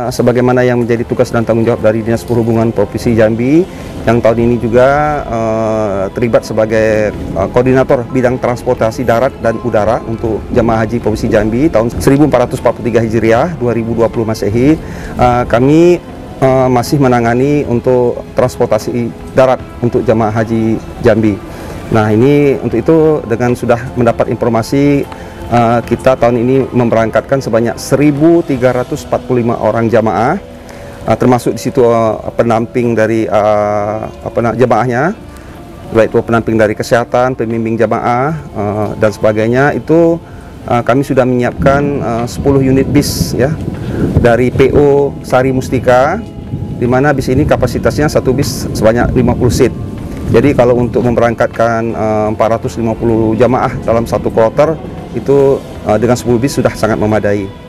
sebagaimana yang menjadi tugas dan tanggung jawab dari Dinas Perhubungan Provinsi Jambi, yang tahun ini juga terlibat sebagai koordinator bidang transportasi darat dan udara untuk jemaah haji Provinsi Jambi tahun 1443 Hijriah 2020 Masehi. Kami masih menangani untuk transportasi darat untuk jemaah haji Jambi. Nah, ini untuk itu dengan sudah mendapat informasi, kita tahun ini memberangkatkan sebanyak 1.345 orang jamaah, termasuk di situ pendamping dari jamaahnya, baik itu pendamping dari kesehatan, pembimbing jamaah dan sebagainya. Itu kami sudah menyiapkan 10 unit bis ya dari PO Sari Mustika, di mana bis ini kapasitasnya satu bis sebanyak 50 seat. Jadi kalau untuk memberangkatkan 450 jamaah dalam satu kloter itu dengan 10 bis sudah sangat memadai.